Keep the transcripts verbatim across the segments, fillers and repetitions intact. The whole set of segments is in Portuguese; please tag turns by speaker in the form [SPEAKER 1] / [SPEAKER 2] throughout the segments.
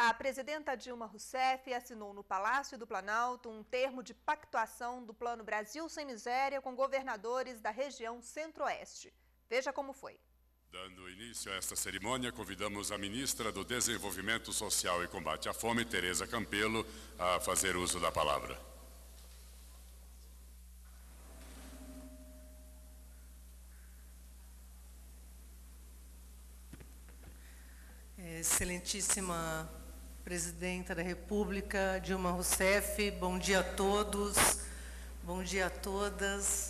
[SPEAKER 1] A presidenta Dilma Rousseff assinou no Palácio do Planalto um termo de pactuação do Plano Brasil Sem Miséria com governadores da região Centro-Oeste. Veja como foi.
[SPEAKER 2] Dando início a esta cerimônia, convidamos a ministra do Desenvolvimento Social e Combate à Fome, Tereza Campelo, a fazer uso da palavra.
[SPEAKER 3] Excelentíssima Presidenta da República, Dilma Rousseff, bom dia a todos, bom dia a todas,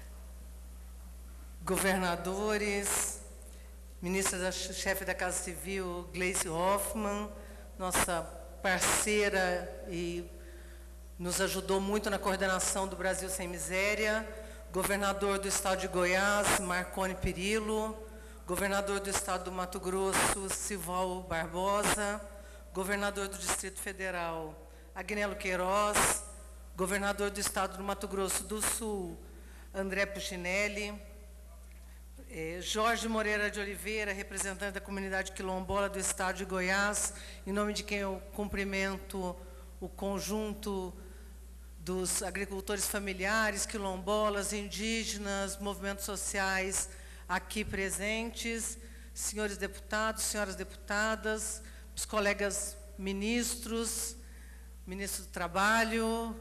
[SPEAKER 3] governadores, ministra da chefe da Casa Civil, Gleisi Hoffmann, nossa parceira e nos ajudou muito na coordenação do Brasil Sem Miséria, governador do estado de Goiás, Marconi Perillo, governador do estado do Mato Grosso, Sival Barbosa, governador do Distrito Federal, Agnello Queiroz, governador do estado do Mato Grosso do Sul, André Puccinelli, eh, Jorge Moreira de Oliveira, representante da comunidade quilombola do estado de Goiás, em nome de quem eu cumprimento o conjunto dos agricultores familiares, quilombolas, indígenas, movimentos sociais aqui presentes, senhores deputados, senhoras deputadas, os colegas ministros, ministro do Trabalho,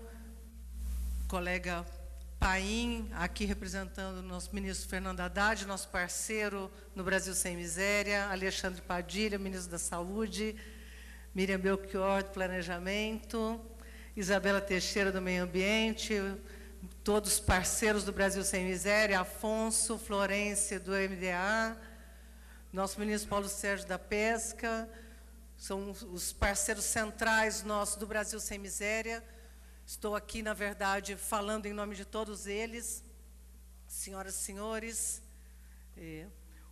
[SPEAKER 3] colega Paim, aqui representando o nosso ministro Fernando Haddad, nosso parceiro no Brasil Sem Miséria, Alexandre Padilha, ministro da Saúde, Miriam Belchior, do Planejamento, Isabela Teixeira, do Meio Ambiente, todos parceiros do Brasil Sem Miséria, Afonso, Florência, do M D A, nosso ministro Paulo Sérgio da Pesca, são os parceiros centrais nossos do Brasil Sem Miséria. Estou aqui, na verdade, falando em nome de todos eles, senhoras e senhores. E,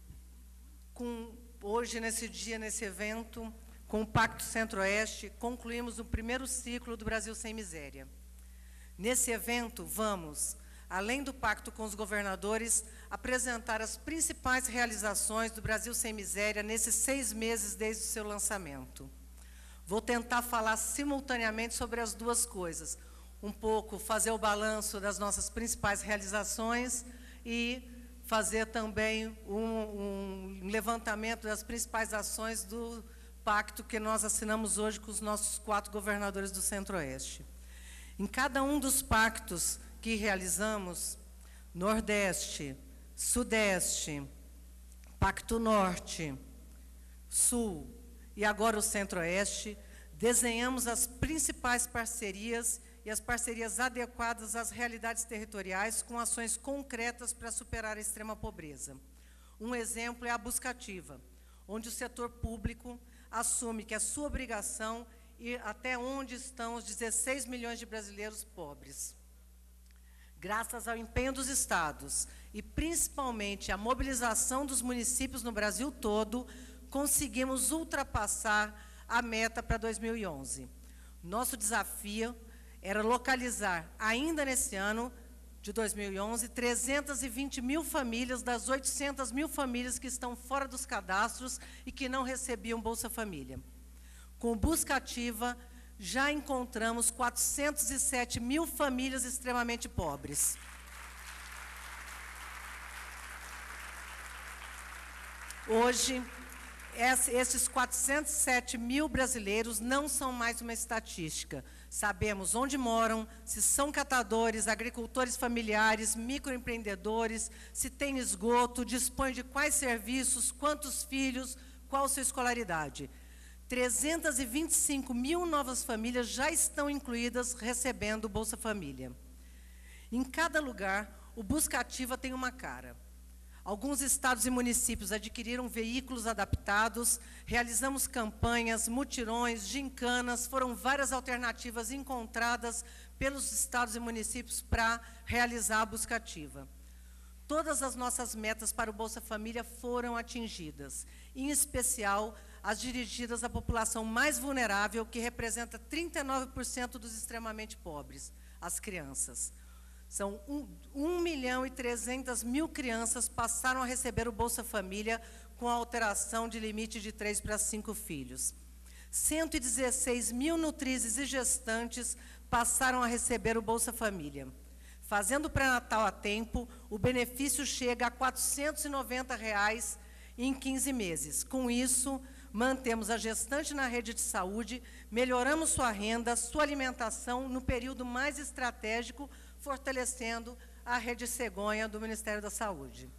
[SPEAKER 3] com, hoje, nesse dia, nesse evento, com o Pacto Centro-Oeste, concluímos o primeiro ciclo do Brasil Sem Miséria. Nesse evento, vamos, além do pacto com os governadores, apresentar as principais realizações do Brasil Sem Miséria nesses seis meses desde o seu lançamento. Vou tentar falar simultaneamente sobre as duas coisas. Um pouco fazer o balanço das nossas principais realizações e fazer também um, um levantamento das principais ações do pacto que nós assinamos hoje com os nossos quatro governadores do Centro-Oeste. Em cada um dos pactos que realizamos, Nordeste, Sudeste, Pacto Norte, Sul e agora o Centro-Oeste, desenhamos as principais parcerias e as parcerias adequadas às realidades territoriais com ações concretas para superar a extrema pobreza. Um exemplo é a Buscativa, onde o setor público assume que é sua obrigação e até onde estão os dezesseis milhões de brasileiros pobres. Graças ao empenho dos estados e principalmente à mobilização dos municípios no Brasil todo, conseguimos ultrapassar a meta para dois mil e onze. Nosso desafio era localizar, ainda nesse ano de dois mil e onze, trezentas e vinte mil famílias das oitocentas mil famílias que estão fora dos cadastros e que não recebiam Bolsa Família. Com Busca Ativa, já encontramos quatrocentas e sete mil famílias extremamente pobres. Hoje, esses quatrocentos e sete mil brasileiros não são mais uma estatística. Sabemos onde moram, se são catadores, agricultores familiares, microempreendedores, se tem esgoto, dispõe de quais serviços, quantos filhos, qual sua escolaridade. trezentas e vinte e cinco mil novas famílias já estão incluídas recebendo Bolsa Família. Em cada lugar, o Busca Ativa tem uma cara. Alguns estados e municípios adquiriram veículos adaptados, realizamos campanhas, mutirões, gincanas, foram várias alternativas encontradas pelos estados e municípios para realizar a Busca Ativa. Todas as nossas metas para o Bolsa Família foram atingidas, em especial as dirigidas à população mais vulnerável, que representa trinta e nove por cento dos extremamente pobres, as crianças. São um milhão e trezentas mil crianças passaram a receber o Bolsa Família com a alteração de limite de três para cinco filhos. cento e dezesseis mil nutrizes e gestantes passaram a receber o Bolsa Família. Fazendo o pré-natal a tempo, o benefício chega a quatrocentos e noventa reais em quinze meses. Com isso, mantemos a gestante na rede de saúde, melhoramos sua renda, sua alimentação no período mais estratégico, fortalecendo a rede cegonha do Ministério da Saúde.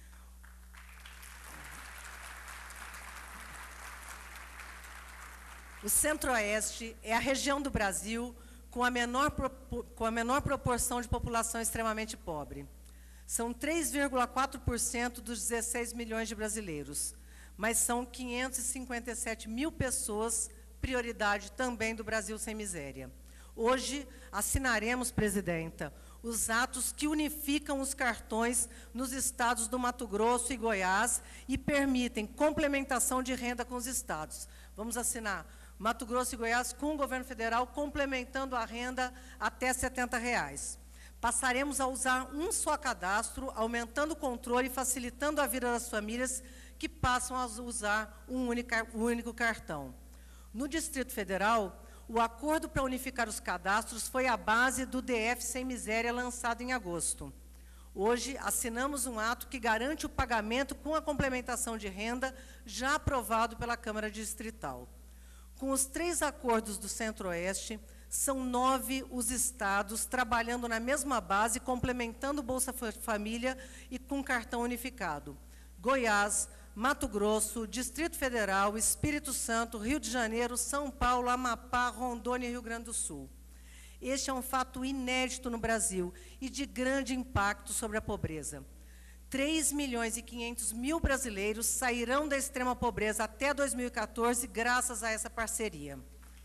[SPEAKER 3] O Centro-Oeste é a região do Brasil com a, menor, com a menor proporção de população extremamente pobre. São três vírgula quatro por cento dos dezesseis milhões de brasileiros, mas são quinhentos e cinquenta e sete mil pessoas, prioridade também do Brasil Sem Miséria. Hoje, assinaremos, presidenta, os atos que unificam os cartões nos estados do Mato Grosso e Goiás e permitem complementação de renda com os estados. Vamos assinar Mato Grosso e Goiás com o governo federal, complementando a renda até setenta reais. Passaremos a usar um só cadastro, aumentando o controle e facilitando a vida das famílias que passam a usar um único, um único cartão. No Distrito Federal, o acordo para unificar os cadastros foi a base do D F Sem Miséria, lançado em agosto. Hoje, assinamos um ato que garante o pagamento com a complementação de renda, já aprovado pela Câmara Distrital. Com os três acordos do Centro-Oeste, são nove os estados trabalhando na mesma base, complementando o Bolsa Família e com cartão unificado. Goiás, Mato Grosso, Distrito Federal, Espírito Santo, Rio de Janeiro, São Paulo, Amapá, Rondônia e Rio Grande do Sul. Este é um fato inédito no Brasil e de grande impacto sobre a pobreza. três milhões e quinhentos mil brasileiros sairão da extrema pobreza até dois mil e quatorze, graças a essa parceria.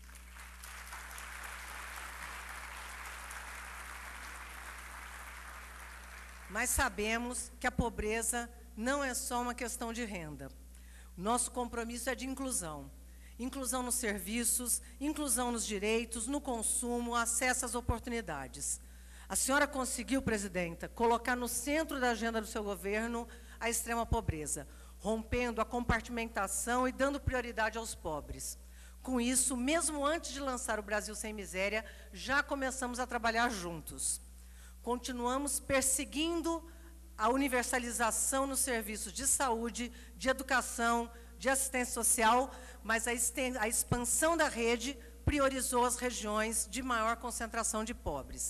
[SPEAKER 3] Mas sabemos que a pobreza não é só uma questão de renda. Nosso compromisso é de inclusão. Inclusão nos serviços, inclusão nos direitos, no consumo, acesso às oportunidades. A senhora conseguiu, presidenta, colocar no centro da agenda do seu governo a extrema pobreza, rompendo a compartimentação e dando prioridade aos pobres. Com isso, mesmo antes de lançar o Brasil Sem Miséria, já começamos a trabalhar juntos. Continuamos perseguindo a universalização nos serviços de saúde, de educação, de assistência social, mas a, a expansão da rede priorizou as regiões de maior concentração de pobres.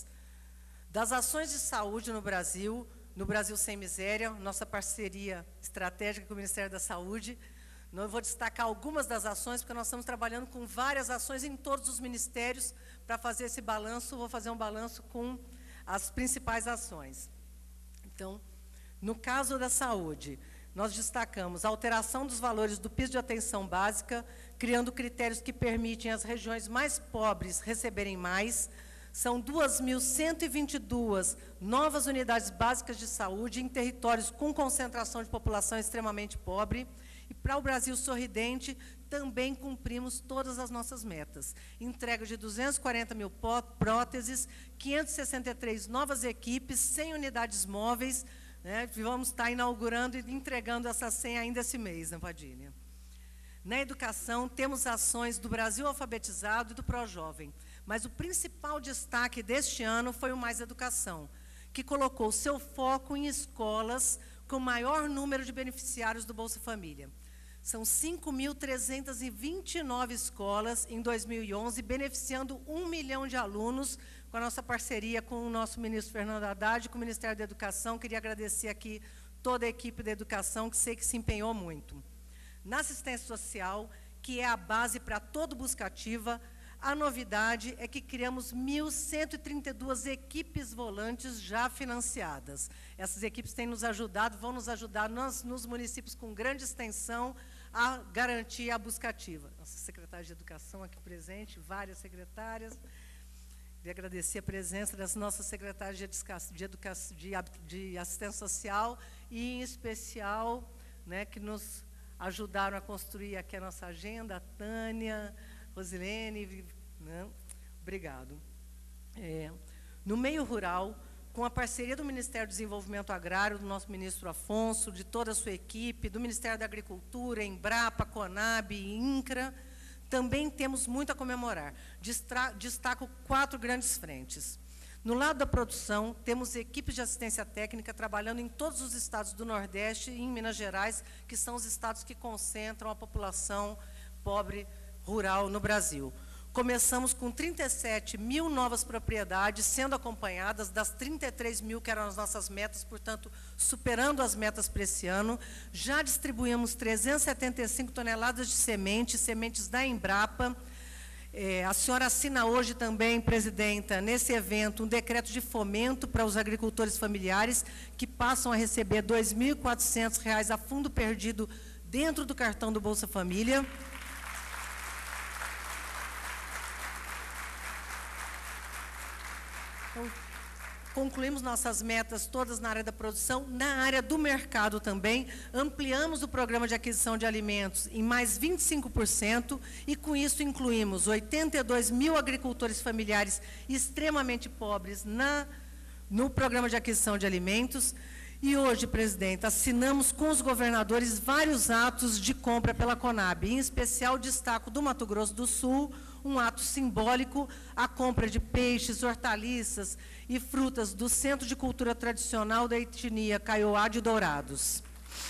[SPEAKER 3] Das ações de saúde no Brasil, no Brasil Sem Miséria, nossa parceria estratégica com o Ministério da Saúde, eu vou destacar algumas das ações, porque nós estamos trabalhando com várias ações em todos os ministérios. Para fazer esse balanço, vou fazer um balanço com as principais ações. Então, no caso da saúde, nós destacamos a alteração dos valores do piso de atenção básica, criando critérios que permitem as regiões mais pobres receberem mais. São duas mil cento e vinte e duas novas unidades básicas de saúde em territórios com concentração de população extremamente pobre. E para o Brasil Sorridente, também cumprimos todas as nossas metas. Entrega de duzentas e quarenta mil próteses, quinhentas e sessenta e três novas equipes, cem unidades móveis. Né? Vamos estar inaugurando e entregando essas cem ainda esse mês, né, Padilha? Na educação, temos ações do Brasil Alfabetizado e do ProJovem. Mas o principal destaque deste ano foi o Mais Educação, que colocou seu foco em escolas com maior número de beneficiários do Bolsa Família. São cinco mil trezentas e vinte e nove escolas em dois mil e onze, beneficiando um milhão de alunos, com a nossa parceria com o nosso ministro Fernando Haddad e com o Ministério da Educação. Queria agradecer aqui toda a equipe da educação, que sei que se empenhou muito. Na assistência social, que é a base para todo busca ativa, a novidade é que criamos mil cento e trinta e duas equipes volantes já financiadas. Essas equipes têm nos ajudado, vão nos ajudar nos, nos municípios com grande extensão a garantir a busca ativa. Nossa secretária de Educação aqui presente, várias secretárias. Queria agradecer a presença das nossas secretárias de, educa de, educa de, de assistência social e, em especial, né, que nos ajudaram a construir aqui a nossa agenda, a Tânia, Rosilene, né? Obrigado. É, no meio rural, com a parceria do Ministério do Desenvolvimento Agrário, do nosso ministro Afonso, de toda a sua equipe, do Ministério da Agricultura, Embrapa, Conab e INCRA, também temos muito a comemorar. Destra- destaco quatro grandes frentes. No lado da produção, temos equipes de assistência técnica trabalhando em todos os estados do Nordeste e em Minas Gerais, que são os estados que concentram a população pobre rural no Brasil. Começamos com trinta e sete mil novas propriedades sendo acompanhadas das trinta e três mil que eram as nossas metas, portanto, superando as metas para esse ano. Já distribuímos trezentas e setenta e cinco toneladas de sementes, sementes da Embrapa. É, a senhora assina hoje também, presidenta, nesse evento, um decreto de fomento para os agricultores familiares que passam a receber dois mil e quatrocentos reais a fundo perdido dentro do cartão do Bolsa Família. Então, concluímos nossas metas todas na área da produção, na área do mercado também, ampliamos o programa de aquisição de alimentos em mais vinte e cinco por cento e, com isso, incluímos oitenta e dois mil agricultores familiares extremamente pobres na, no programa de aquisição de alimentos. E hoje, presidente, assinamos com os governadores vários atos de compra pela Conab, em especial destaco do Mato Grosso do Sul, um ato simbólico, a compra de peixes, hortaliças e frutas do Centro de Cultura Tradicional da etnia Kaiowá de Dourados.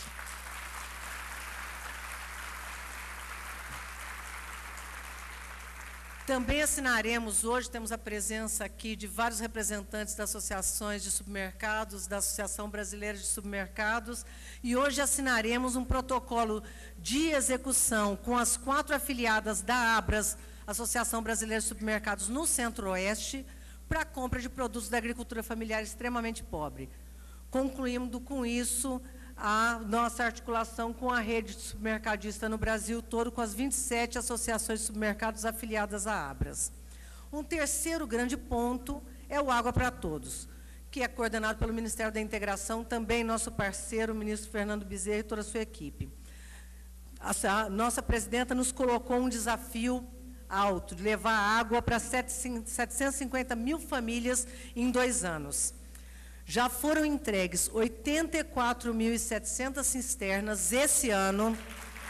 [SPEAKER 3] Também assinaremos, hoje temos a presença aqui de vários representantes das associações de supermercados, da Associação Brasileira de Supermercados, e hoje assinaremos um protocolo de execução com as quatro afiliadas da ABRAS, Associação Brasileira de Supermercados, no Centro-Oeste, para a compra de produtos da agricultura familiar extremamente pobre. Concluindo com isso a nossa articulação com a rede de supermercadista no Brasil todo, com as vinte e sete associações de supermercados afiliadas à ABRAS. Um terceiro grande ponto é o Água para Todos, que é coordenado pelo Ministério da Integração, também nosso parceiro, o ministro Fernando Bezerra e toda a sua equipe. A nossa presidenta nos colocou um desafio alto, de levar água para setecentas e cinquenta mil famílias em dois anos. Já foram entregues oitenta e quatro mil e setecentas cisternas esse ano.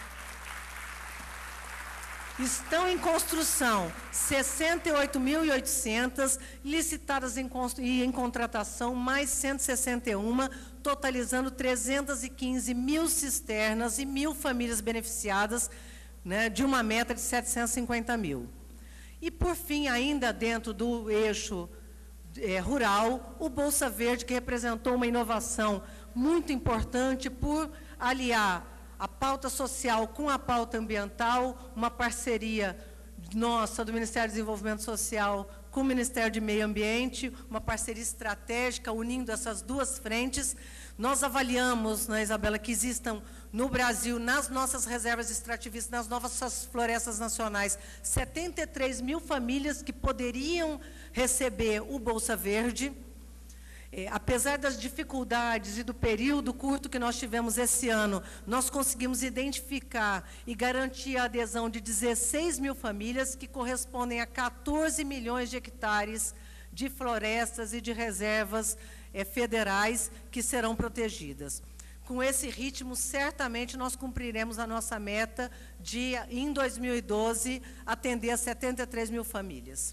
[SPEAKER 3] Estão em construção sessenta e oito mil e oitocentas, licitadas em, e em contratação mais cento e sessenta e uma, totalizando trezentas e quinze mil cisternas e mil famílias beneficiadas, né, de uma meta de setecentos e cinquenta mil. E, por fim, ainda dentro do eixo é, rural, o Bolsa Verde, que representou uma inovação muito importante por aliar a pauta social com a pauta ambiental, uma parceria nossa, do Ministério do Desenvolvimento Social, com o Ministério de Meio Ambiente, uma parceria estratégica unindo essas duas frentes. Nós avaliamos, né, Isabela, que existam no Brasil, nas nossas reservas extrativistas, nas nossas florestas nacionais, setenta e três mil famílias que poderiam receber o Bolsa Verde. É, apesar das dificuldades e do período curto que nós tivemos esse ano, nós conseguimos identificar e garantir a adesão de dezesseis mil famílias, que correspondem a quatorze milhões de hectares de florestas e de reservas é, federais que serão protegidas. Com esse ritmo, certamente, nós cumpriremos a nossa meta de, em dois mil e doze, atender a setenta e três mil famílias.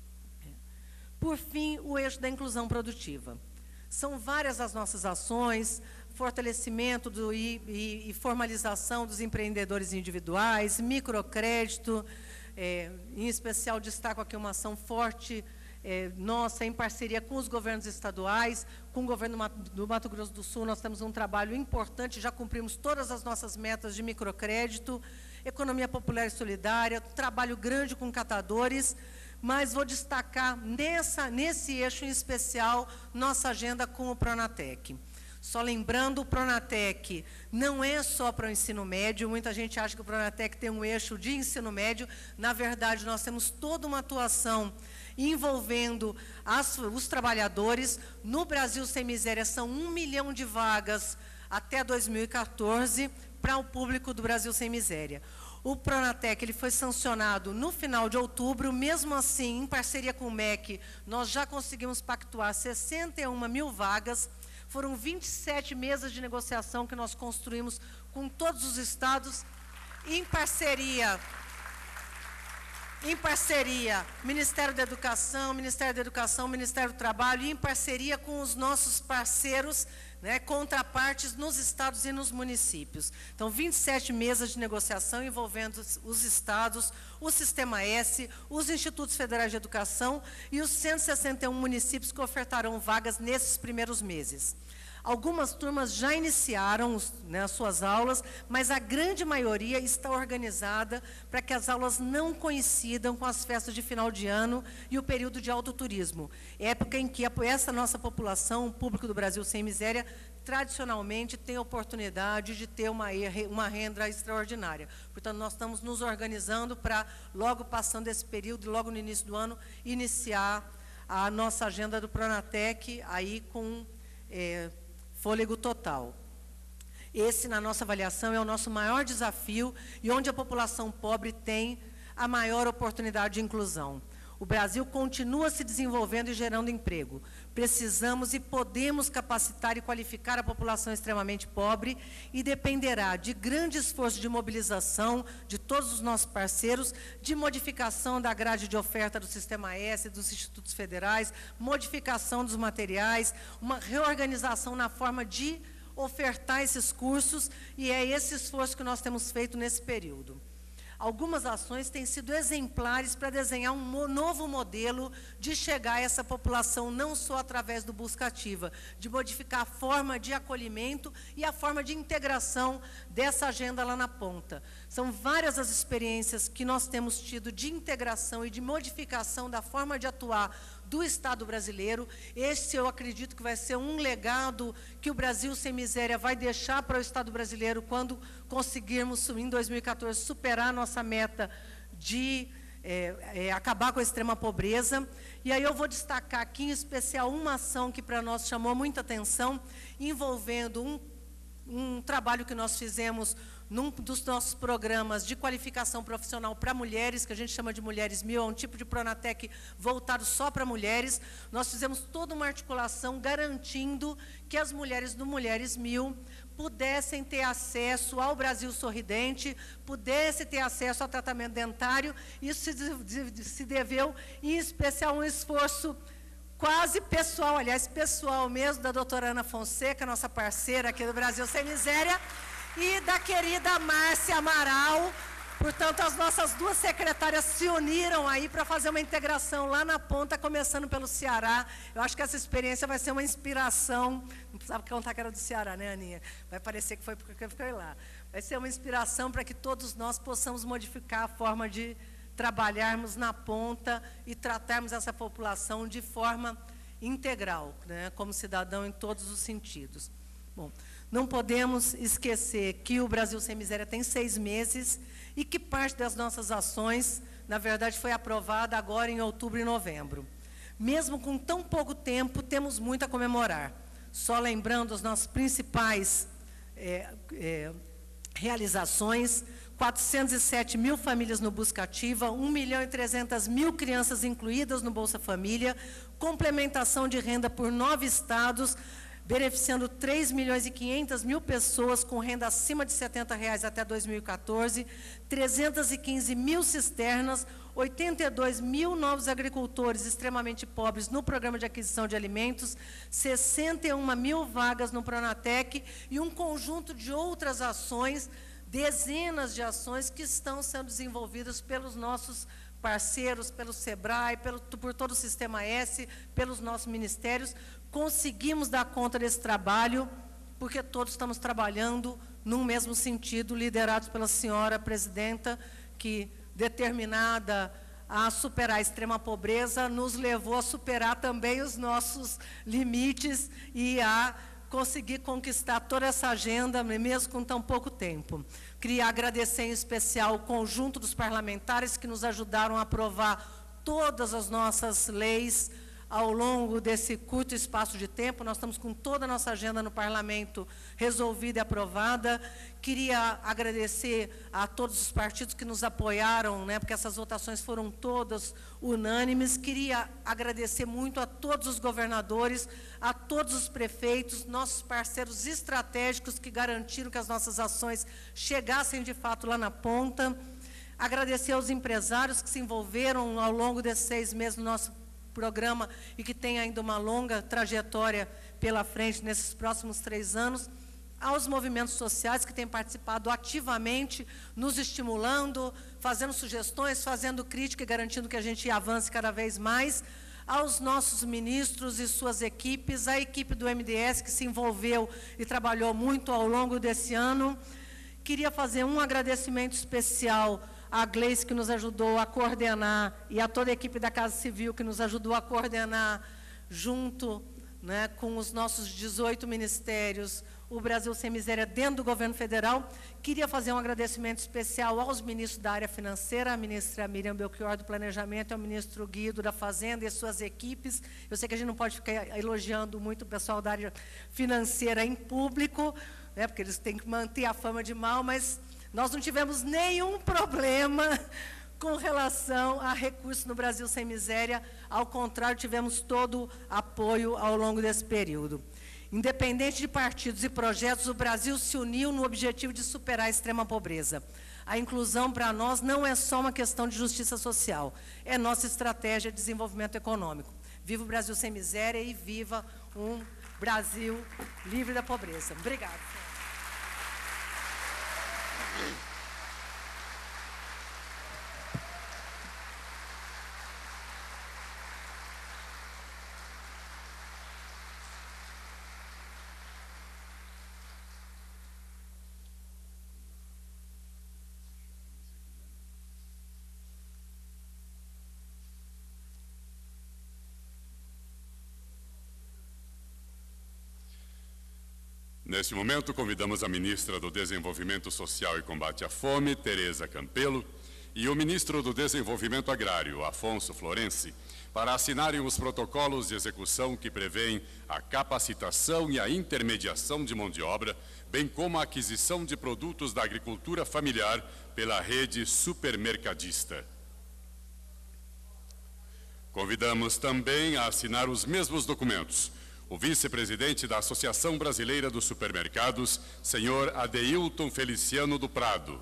[SPEAKER 3] Por fim, o eixo da inclusão produtiva. São várias as nossas ações, fortalecimento do, e, e, e formalização dos empreendedores individuais, microcrédito, é, em especial destaco aqui uma ação forte é, nossa, em parceria com os governos estaduais, com o governo do Mato Grosso do Sul. Nós temos um trabalho importante, já cumprimos todas as nossas metas de microcrédito, economia popular e solidária, trabalho grande com catadores, mas vou destacar nessa, nesse eixo em especial nossa agenda com o Pronatec. Só lembrando, o Pronatec não é só para o ensino médio, muita gente acha que o Pronatec tem um eixo de ensino médio. Na verdade, nós temos toda uma atuação envolvendo as, os trabalhadores. No Brasil Sem Miséria, são um milhão de vagas até dois mil e quatorze para o público do Brasil Sem Miséria. O Pronatec ele foi sancionado no final de outubro, mesmo assim, em parceria com o M E C, nós já conseguimos pactuar sessenta e uma mil vagas, foram vinte e sete mesas de negociação que nós construímos com todos os estados, em parceria em parceria, Ministério da Educação, Ministério da Educação, Ministério do Trabalho, e em parceria com os nossos parceiros, né, contrapartes nos estados e nos municípios. Então, vinte e sete mesas de negociação envolvendo os estados, o Sistema S, os Institutos Federais de Educação e os cento e sessenta e um municípios que ofertarão vagas nesses primeiros meses. Algumas turmas já iniciaram né, as suas aulas, mas a grande maioria está organizada para que as aulas não coincidam com as festas de final de ano e o período de alto turismo, época em que essa nossa população, o público do Brasil Sem Miséria, tradicionalmente tem oportunidade de ter uma, uma renda extraordinária. Portanto, nós estamos nos organizando para, logo passando esse período, logo no início do ano, iniciar a nossa agenda do Pronatec aí com é, fôlego total. Esse, na nossa avaliação, é o nosso maior desafio e onde a população pobre tem a maior oportunidade de inclusão. O Brasil continua se desenvolvendo e gerando emprego. Precisamos e podemos capacitar e qualificar a população extremamente pobre e dependerá de grande esforço de mobilização de todos os nossos parceiros, de modificação da grade de oferta do Sistema S, dos institutos federais, modificação dos materiais, uma reorganização na forma de ofertar esses cursos, e é esse esforço que nós temos feito nesse período. Algumas ações têm sido exemplares para desenhar um mo- novo modelo de chegar a essa população, não só através do busca ativa, de modificar a forma de acolhimento e a forma de integração dessa agenda lá na ponta. São várias as experiências que nós temos tido de integração e de modificação da forma de atuar do Estado brasileiro. Esse, eu acredito, que vai ser um legado que o Brasil Sem Miséria vai deixar para o Estado brasileiro quando conseguirmos, em dois mil e quatorze, superar a nossa meta de é, é, acabar com a extrema pobreza. E aí eu vou destacar aqui, em especial, uma ação que para nós chamou muita atenção, envolvendo um, um trabalho que nós fizemos num dos nossos programas de qualificação profissional para mulheres, que a gente chama de Mulheres Mil, é um tipo de Pronatec voltado só para mulheres. Nós fizemos toda uma articulação garantindo que as mulheres do Mulheres Mil pudessem ter acesso ao Brasil Sorridente, pudessem ter acesso ao tratamento dentário. Isso se, se deveu, em especial, um esforço quase pessoal, aliás, pessoal mesmo, da doutora Ana Fonseca, nossa parceira aqui do Brasil Sem Miséria, e da querida Márcia Amaral. Portanto, as nossas duas secretárias se uniram aí para fazer uma integração lá na ponta, começando pelo Ceará. Eu acho que essa experiência vai ser uma inspiração. Não precisava contar que era do Ceará, né, Aninha? Vai parecer que foi porque eu fiquei lá. Vai ser uma inspiração para que todos nós possamos modificar a forma de trabalharmos na ponta e tratarmos essa população de forma integral, né, como cidadão em todos os sentidos. Bom, não podemos esquecer que o Brasil Sem Miséria tem seis meses e que parte das nossas ações, na verdade, foi aprovada agora em outubro e novembro. Mesmo com tão pouco tempo, temos muito a comemorar. Só lembrando as nossas principais é, é, realizações: quatrocentas e sete mil famílias no Busca Ativa, um milhão e trezentas mil crianças incluídas no Bolsa Família, complementação de renda por nove estados, beneficiando três milhões e quinhentas mil pessoas com renda acima de setenta reais até dois mil e quatorze, trezentas e quinze mil cisternas, oitenta e dois mil novos agricultores extremamente pobres no programa de aquisição de alimentos, sessenta e uma mil vagas no Pronatec e um conjunto de outras ações, dezenas de ações que estão sendo desenvolvidas pelos nossos parceiros, pelo SEBRAE, pelo, por todo o Sistema S, pelos nossos ministérios. Conseguimos dar conta desse trabalho, porque todos estamos trabalhando num mesmo sentido, liderados pela senhora presidenta, que, determinada a superar a extrema pobreza, nos levou a superar também os nossos limites e a conseguir conquistar toda essa agenda, mesmo com tão pouco tempo. Queria agradecer em especial o conjunto dos parlamentares que nos ajudaram a aprovar todas as nossas leis ao longo desse curto espaço de tempo. Nós estamos com toda a nossa agenda no Parlamento resolvida e aprovada. Queria agradecer a todos os partidos que nos apoiaram, né, porque essas votações foram todas unânimes. Queria agradecer muito a todos os governadores, a todos os prefeitos, nossos parceiros estratégicos que garantiram que as nossas ações chegassem de fato lá na ponta. Agradecer aos empresários que se envolveram ao longo desses seis meses no nosso programa e que têm ainda uma longa trajetória pela frente nesses próximos três anos. Aos movimentos sociais que têm participado ativamente, nos estimulando, fazendo sugestões, fazendo crítica e garantindo que a gente avance cada vez mais. Aos nossos ministros e suas equipes, a equipe do M D S que se envolveu e trabalhou muito ao longo desse ano. Queria fazer um agradecimento especial à Gleice, que nos ajudou a coordenar, e a toda a equipe da Casa Civil, que nos ajudou a coordenar, junto, né, com os nossos dezoito ministérios, o Brasil Sem Miséria dentro do governo federal. Queria fazer um agradecimento especial aos ministros da área financeira, a ministra Miriam Belchior do Planejamento, ao ministro Guido da Fazenda e suas equipes. Eu sei que a gente não pode ficar elogiando muito o pessoal da área financeira em público, né, porque eles têm que manter a fama de mal, mas nós não tivemos nenhum problema com relação a recursos no Brasil Sem Miséria. Ao contrário, tivemos todo apoio ao longo desse período. Independente de partidos e projetos, o Brasil se uniu no objetivo de superar a extrema pobreza. A inclusão, para nós, não é só uma questão de justiça social, é nossa estratégia de desenvolvimento econômico. Viva o Brasil Sem Miséria e viva um Brasil livre da pobreza. Obrigada.
[SPEAKER 2] Neste momento, convidamos a ministra do Desenvolvimento Social e Combate à Fome, Tereza Campelo, e o ministro do Desenvolvimento Agrário, Afonso Florenci, para assinarem os protocolos de execução que prevêem a capacitação e a intermediação de mão de obra, bem como a aquisição de produtos da agricultura familiar pela rede supermercadista. Convidamos também a assinar os mesmos documentos o vice-presidente da Associação Brasileira dos Supermercados, senhor Adeilton Feliciano do Prado.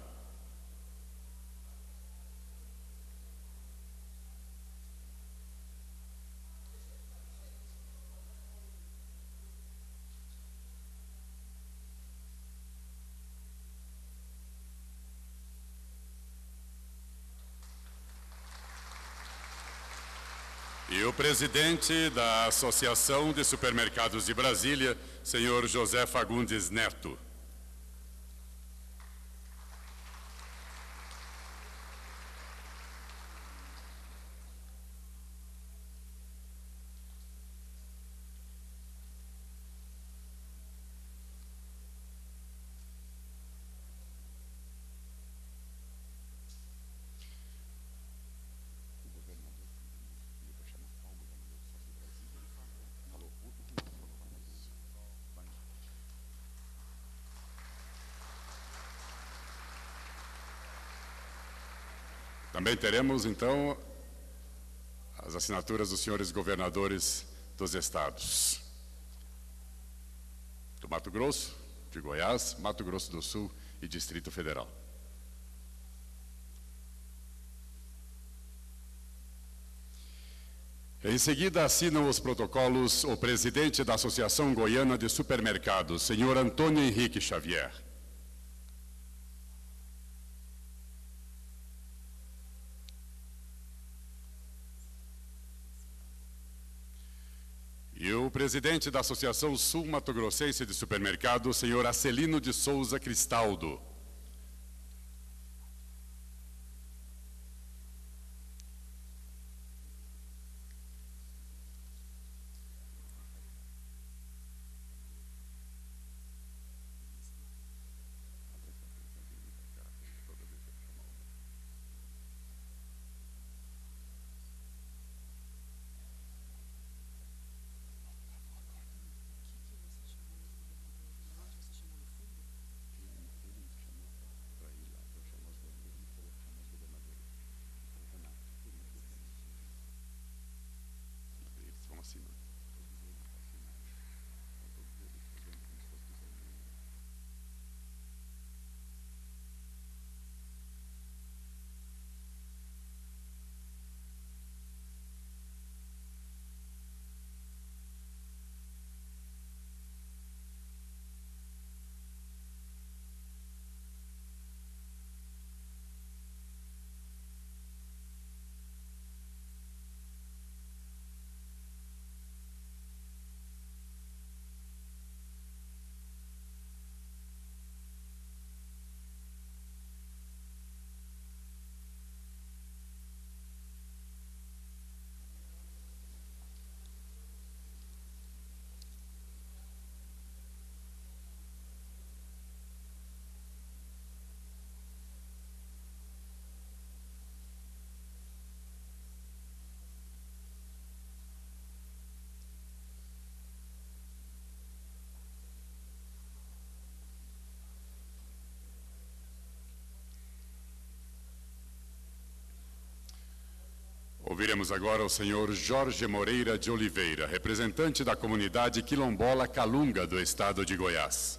[SPEAKER 2] E o presidente da Associação de Supermercados de Brasília, senhor José Fagundes Neto. Também teremos, então, as assinaturas dos senhores governadores dos estados do Mato Grosso, de Goiás, Mato Grosso do Sul e Distrito Federal. Em seguida, assinam os protocolos o presidente da Associação Goiana de Supermercados, senhor Antônio Henrique Xavier. E o presidente da Associação Sul-Mato-Grossense de Supermercados, senhor Acelino de Souza Cristaldo. Ouviremos agora o senhor Jorge Moreira de Oliveira, representante da comunidade quilombola Calunga do estado de Goiás.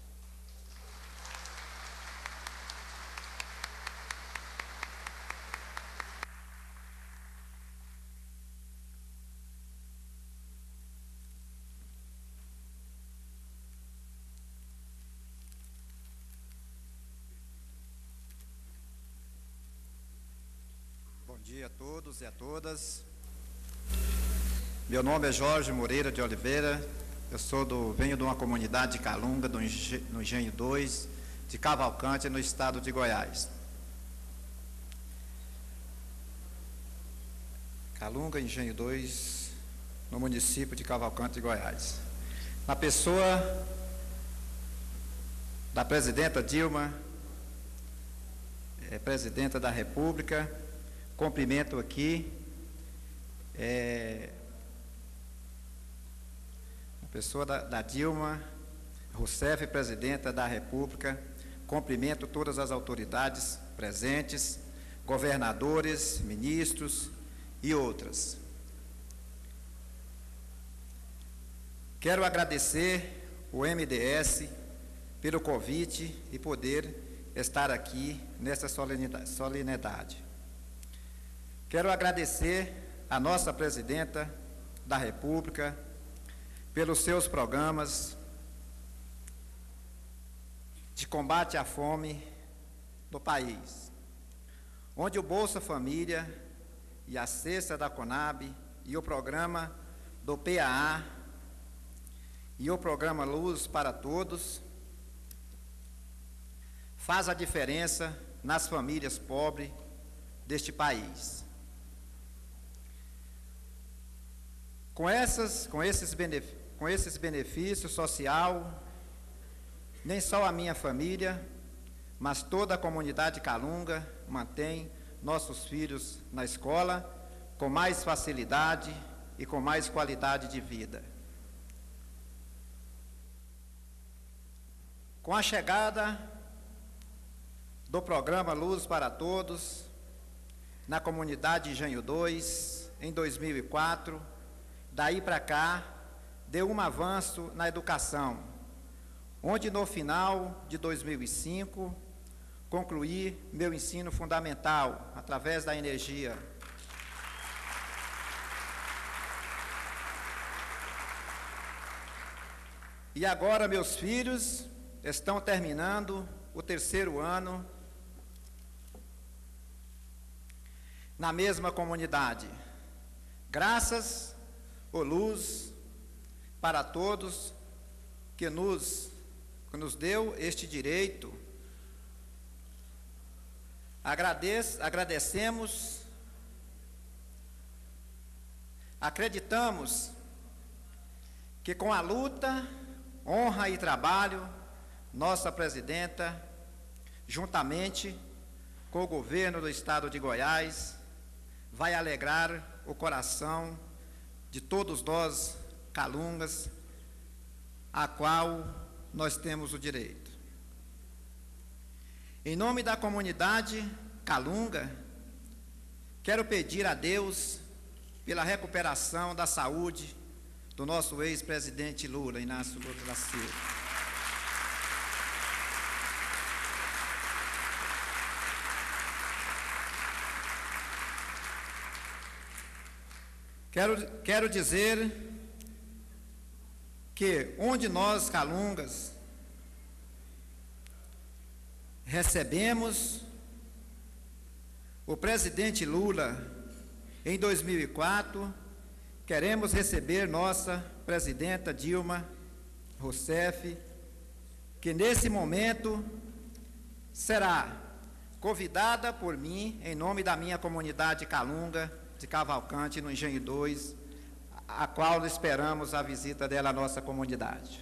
[SPEAKER 4] Bom dia a todos e a todas. Meu nome é Jorge Moreira de Oliveira. Eu sou do, venho de uma comunidade de Calunga, do Engenho, no Engenho dois, de Cavalcante, no estado de Goiás. Calunga, Engenho dois, no município de Cavalcante, Goiás. Na pessoa da presidenta Dilma, é, presidenta da República, cumprimento aqui é, a pessoa da, da Dilma Rousseff, presidenta da República, cumprimento todas as autoridades presentes, governadores, ministros e outras. Quero agradecer o M D S pelo convite e poder estar aqui nessa solenidade. Quero agradecer a nossa presidenta da República pelos seus programas de combate à fome no país, onde o Bolsa Família e a Cesta da Conab e o programa do P A A e o programa Luz para Todos faz a diferença nas famílias pobres deste país. Com, essas, com, esses benefícios, com esses benefícios social, nem só a minha família, mas toda a comunidade Calunga mantém nossos filhos na escola com mais facilidade e com mais qualidade de vida. Com a chegada do programa Luz para Todos, na comunidade Engenho dois, em dois mil e quatro, daí para cá, deu um avanço na educação, onde no final de dois mil e cinco, concluí meu ensino fundamental, através da energia. E agora meus filhos estão terminando o terceiro ano na mesma comunidade. Graças a Luz para Todos, que nos, que nos deu este direito, Agradece, agradecemos, acreditamos que com a luta, honra e trabalho, nossa presidenta, juntamente com o governo do estado de Goiás, vai alegrar o coração de todos nós, calungas, a qual nós temos o direito. Em nome da comunidade Calunga, quero pedir a Deus pela recuperação da saúde do nosso ex-presidente Lula, Inácio Lula da Silva. Quero, quero dizer que onde nós, Calungas, recebemos o presidente Lula em dois mil e quatro, queremos receber nossa presidenta Dilma Rousseff, que nesse momento será convidada por mim, em nome da minha comunidade Calunga, de Cavalcante, no Engenho dois, a qual esperamos a visita dela à nossa comunidade.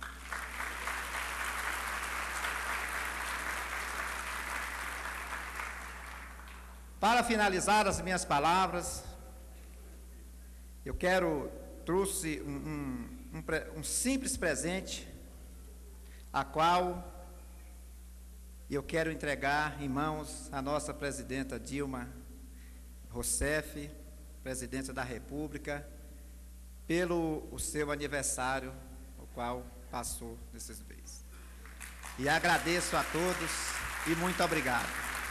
[SPEAKER 4] Para finalizar as minhas palavras, eu quero, trouxe um, um, um, um simples presente, a qual eu quero entregar em mãos à nossa presidenta Dilma Rousseff, Presidência da República, pelo o seu aniversário, o qual passou nesses meses. E agradeço a todos e muito obrigado.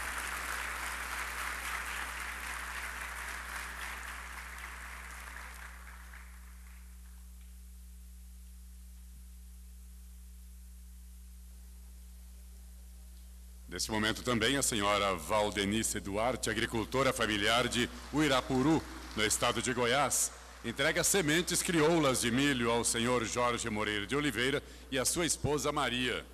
[SPEAKER 2] Nesse momento também a senhora Valdenice Duarte, agricultora familiar de Uirapuru, no estado de Goiás, entrega sementes crioulas de milho ao senhor Jorge Moreira de Oliveira e à sua esposa Maria.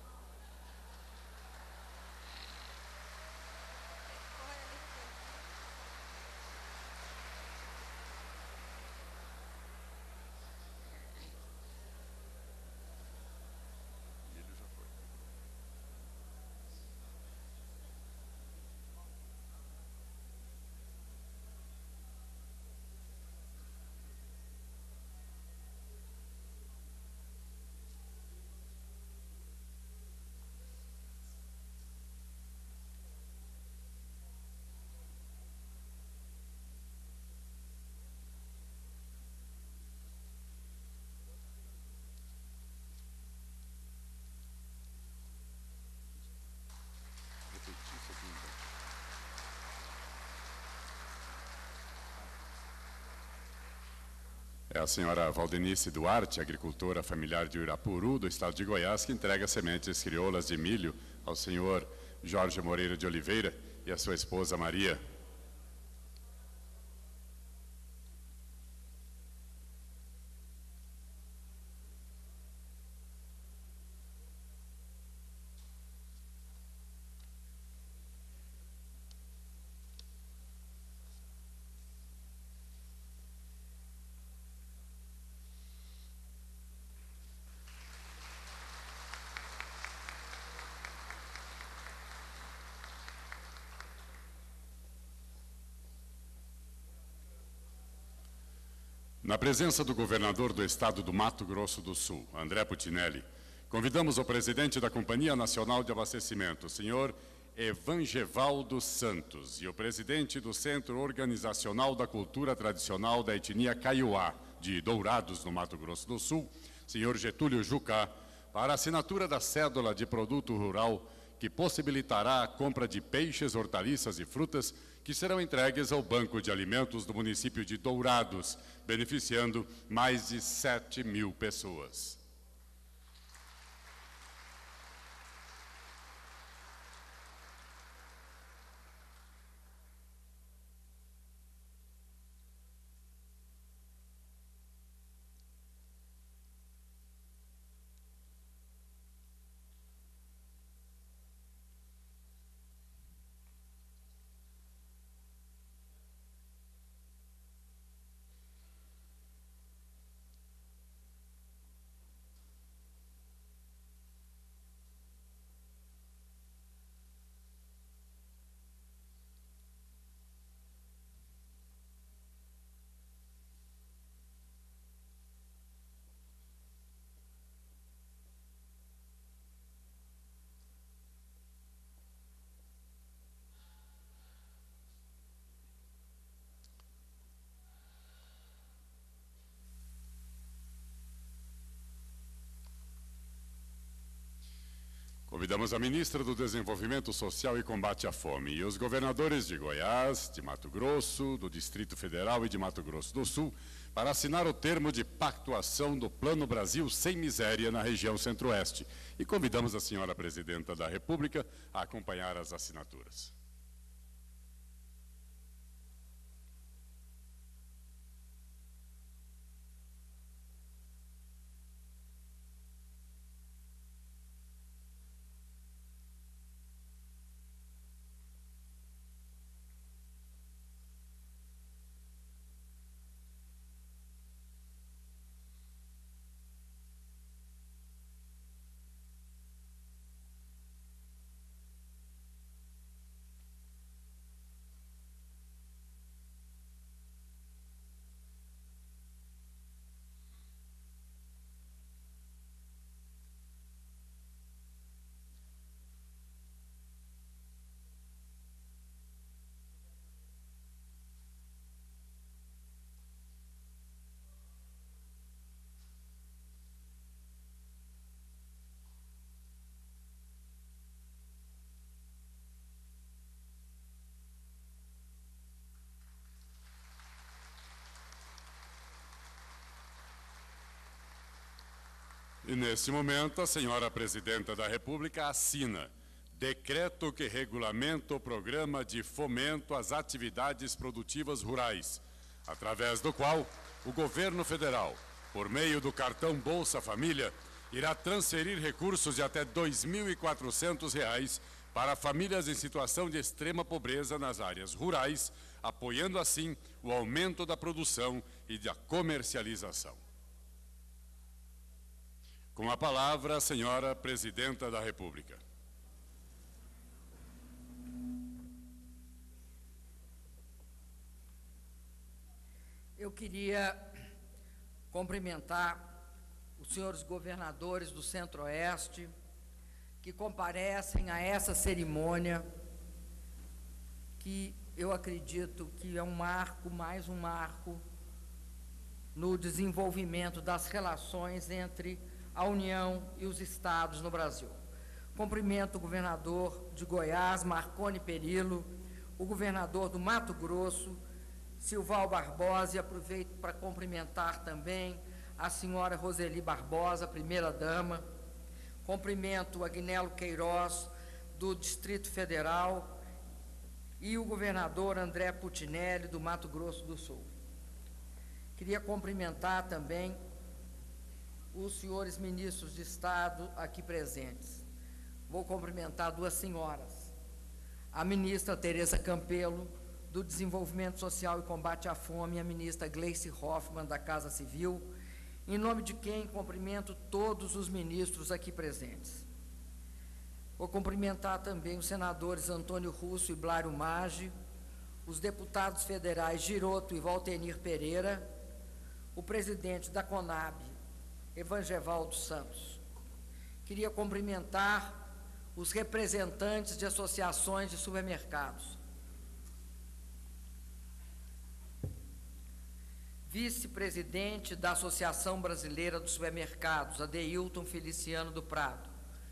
[SPEAKER 2] É a senhora Valdenice Duarte, agricultora familiar de Uirapuru, do estado de Goiás, que entrega sementes crioulas de milho ao senhor Jorge Moreira de Oliveira e à sua esposa Maria. Na presença do governador do estado do Mato Grosso do Sul, André Putinelli, convidamos o presidente da Companhia Nacional de Abastecimento, senhor Evangevaldo Santos, e o presidente do Centro Organizacional da Cultura Tradicional da Etnia Kaiowá, de Dourados, no Mato Grosso do Sul, senhor Getúlio Jucá, para a assinatura da cédula de produto rural que possibilitará a compra de peixes, hortaliças e frutas que serão entregues ao Banco de Alimentos do município de Dourados, beneficiando mais de sete mil pessoas. Convidamos a ministra do Desenvolvimento Social e Combate à Fome e os governadores de Goiás, de Mato Grosso, do Distrito Federal e de Mato Grosso do Sul para assinar o termo de pactuação do Plano Brasil Sem Miséria na região Centro-Oeste. E convidamos a senhora Presidenta da República a acompanhar as assinaturas. E, neste momento, a senhora Presidenta da República assina decreto que regulamenta o programa de fomento às atividades produtivas rurais, através do qual o governo federal, por meio do cartão Bolsa Família, irá transferir recursos de até dois mil e quatrocentos reais para famílias em situação de extrema pobreza nas áreas rurais, apoiando assim o aumento da produção e da comercialização. Com a palavra, a senhora Presidenta da República.
[SPEAKER 5] Eu queria cumprimentar os senhores governadores do Centro-Oeste que comparecem a essa cerimônia, que eu acredito que é um marco, mais um marco, no desenvolvimento das relações entre a União e os estados no Brasil. Cumprimento o governador de Goiás, Marconi Perillo, o governador do Mato Grosso, Silval Barbosa, e aproveito para cumprimentar também a senhora Roseli Barbosa, primeira-dama. Cumprimento o Agnello Queiroz, do Distrito Federal, e o governador André Putinelli, do Mato Grosso do Sul. Queria cumprimentar também os senhores ministros de Estado aqui presentes. Vou cumprimentar duas senhoras, a ministra Tereza Campelo, do Desenvolvimento Social e Combate à Fome, e a ministra Gleice Hoffmann, da Casa Civil, em nome de quem cumprimento todos os ministros aqui presentes. Vou cumprimentar também os senadores Antônio Russo e Blário Maggi, os deputados federais Giroto e Valtenir Pereira, o presidente da CONAB, Evangevaldo Santos. Queria cumprimentar os representantes de associações de supermercados. Vice-presidente da Associação Brasileira dos Supermercados, Adeilton Feliciano do Prado.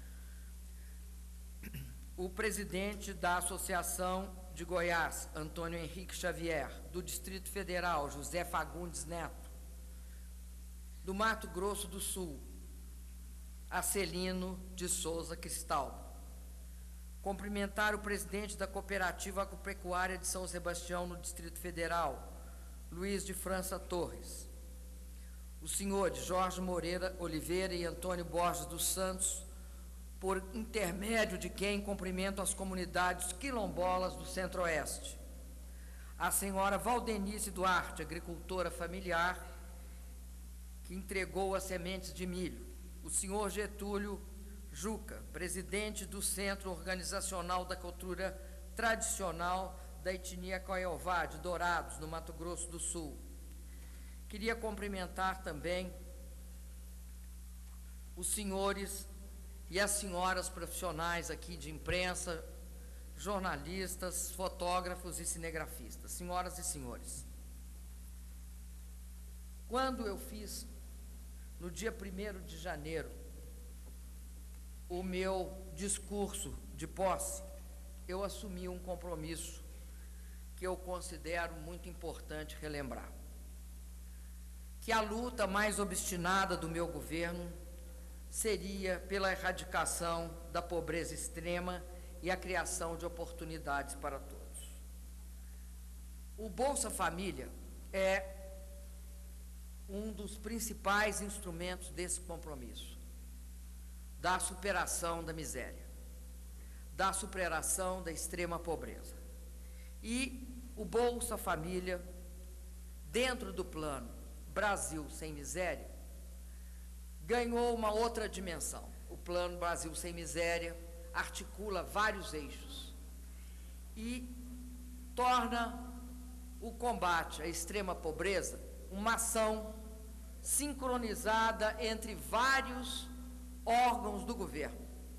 [SPEAKER 5] O presidente da Associação de Goiás, Antônio Henrique Xavier, do Distrito Federal, José Fagundes Neto, do Mato Grosso do Sul, Acelino de Souza Cristaldo. Cumprimentar o presidente da Cooperativa Agropecuária de São Sebastião, no Distrito Federal, Luiz de França Torres. Os senhores Jorge Moreira Oliveira e Antônio Borges dos Santos, por intermédio de quem cumprimento as comunidades quilombolas do Centro-Oeste. A senhora Valdenice Duarte, agricultora familiar, que entregou as sementes de milho. O senhor Getúlio Juca, presidente do Centro Organizacional da Cultura Tradicional da etnia Coiová, de Dourados, no Mato Grosso do Sul. Queria cumprimentar também os senhores e as senhoras profissionais aqui de imprensa, jornalistas, fotógrafos e cinegrafistas. Senhoras e senhores, quando eu fiz, no dia primeiro de janeiro, o meu discurso de posse, eu assumi um compromisso que eu considero muito importante relembrar. Que a luta mais obstinada do meu governo seria pela erradicação da pobreza extrema e a criação de oportunidades para todos. O Bolsa Família é um dos principais instrumentos desse compromisso, da superação da miséria, da superação da extrema pobreza. E o Bolsa Família, dentro do plano Brasil Sem Miséria, ganhou uma outra dimensão. O plano Brasil Sem Miséria articula vários eixos e torna o combate à extrema pobreza uma ação sincronizada entre vários órgãos do governo.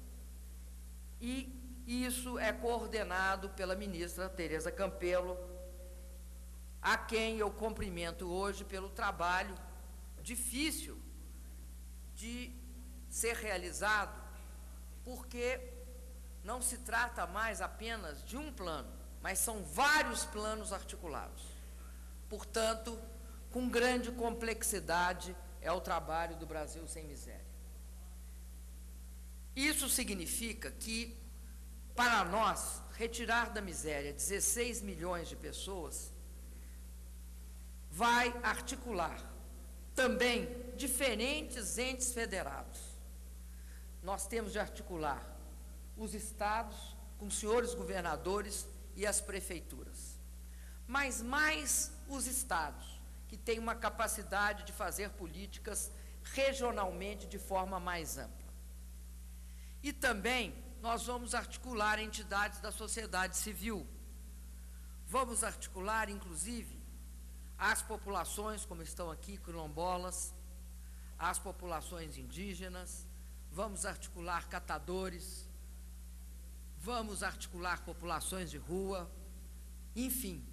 [SPEAKER 5] E isso é coordenado pela ministra Tereza Campelo, a quem eu cumprimento hoje pelo trabalho difícil de ser realizado, porque não se trata mais apenas de um plano, mas são vários planos articulados. Portanto, com grande complexidade é o trabalho do Brasil Sem Miséria. Isso significa que, para nós, retirar da miséria dezesseis milhões de pessoas vai articular também diferentes entes federados. Nós temos de articular os estados com os senhores governadores e as prefeituras, mas mais os estados, que têm uma capacidade de fazer políticas regionalmente de forma mais ampla. E também nós vamos articular entidades da sociedade civil. Vamos articular, inclusive, as populações, como estão aqui, quilombolas, as populações indígenas, vamos articular catadores, vamos articular populações de rua, enfim,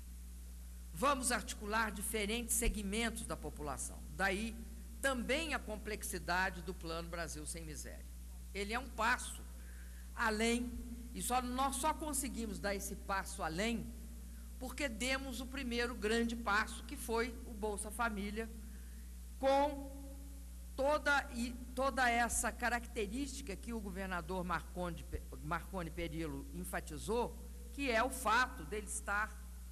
[SPEAKER 5] vamos articular diferentes segmentos da população. Daí também a complexidade do Plano Brasil Sem Miséria. Ele é um passo além, e só, nós só conseguimos dar esse passo além porque demos o primeiro grande passo, que foi o Bolsa Família, com toda, e, toda essa característica que o governador Marconi, Marconi Perillo enfatizou, que é o fato dele estar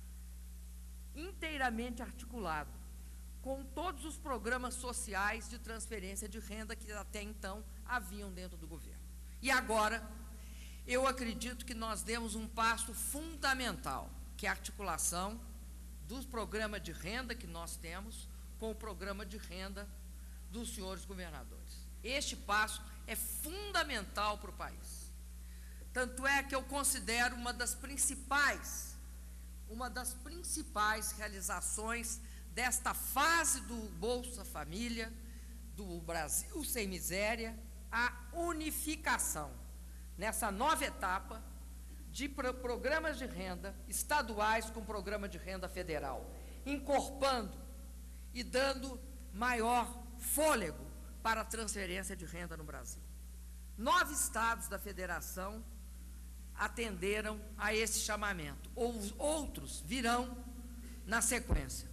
[SPEAKER 5] inteiramente articulado com todos os programas sociais de transferência de renda que até então haviam dentro do governo. E agora, eu acredito que nós demos um passo fundamental, que é a articulação dos programas de renda que nós temos com o programa de renda dos senhores governadores. Este passo é fundamental para o país. Tanto é que eu considero uma das principais, uma das principais realizações desta fase do Bolsa Família, do Brasil Sem Miséria, a unificação, nessa nova etapa, de pro programas de renda estaduais com programa de renda federal, encorpando e dando maior fôlego para a transferência de renda no Brasil. Nove estados da federação atenderam a esse chamamento, os outros virão na sequência.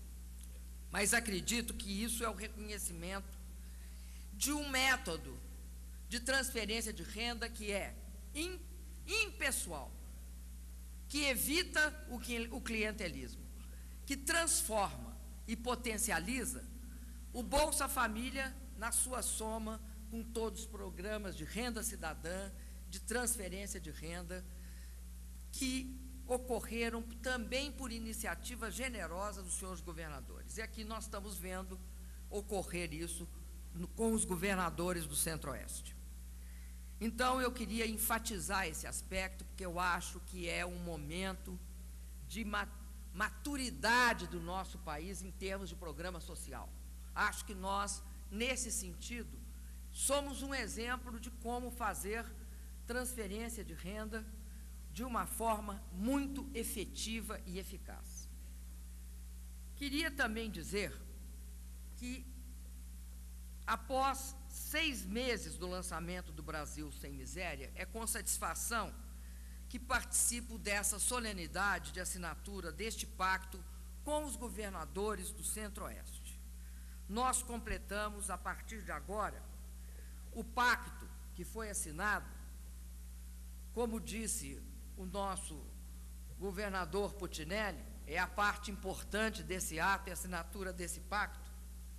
[SPEAKER 5] Mas acredito que isso é o reconhecimento de um método de transferência de renda que é in, impessoal, que evita o, que, o clientelismo, que transforma e potencializa o Bolsa Família na sua soma com todos os programas de renda cidadã, de transferência de renda, que ocorreram também por iniciativa generosa dos senhores governadores. E aqui nós estamos vendo ocorrer isso no, com os governadores do Centro-Oeste. Então, eu queria enfatizar esse aspecto, porque eu acho que é um momento de maturidade do nosso país em termos de programa social. Acho que nós, nesse sentido, somos um exemplo de como fazer transferência de renda de uma forma muito efetiva e eficaz. Queria também dizer que, após seis meses do lançamento do Brasil Sem Miséria, é com satisfação que participo dessa solenidade de assinatura deste pacto com os governadores do Centro-Oeste. Nós completamos, a partir de agora, o pacto que foi assinado, como disse o nosso governador Putinelli, é a parte importante desse ato e assinatura desse pacto.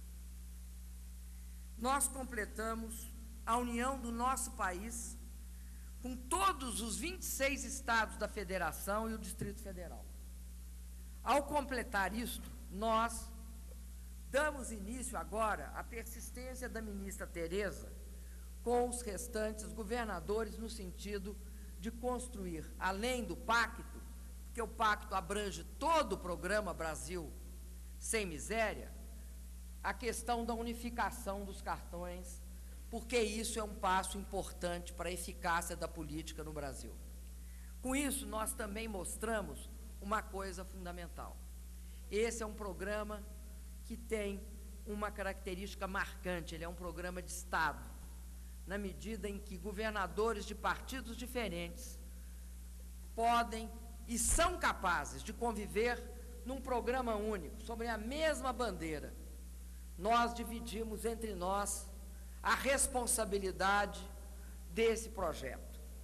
[SPEAKER 5] Nós completamos a união do nosso país com todos os vinte e seis estados da Federação e o Distrito Federal. Ao completar isto, nós damos início agora à persistência da ministra Tereza com os restantes governadores no sentido de construir, além do pacto, porque o pacto abrange todo o programa Brasil Sem Miséria, a questão da unificação dos cartões, porque isso é um passo importante para a eficácia da política no Brasil. Com isso, nós também mostramos uma coisa fundamental. Esse é um programa que tem uma característica marcante, ele é um programa de Estado, na medida em que governadores de partidos diferentes podem e são capazes de conviver num programa único, sobre a mesma bandeira. Nós dividimos entre nós a responsabilidade desse projeto.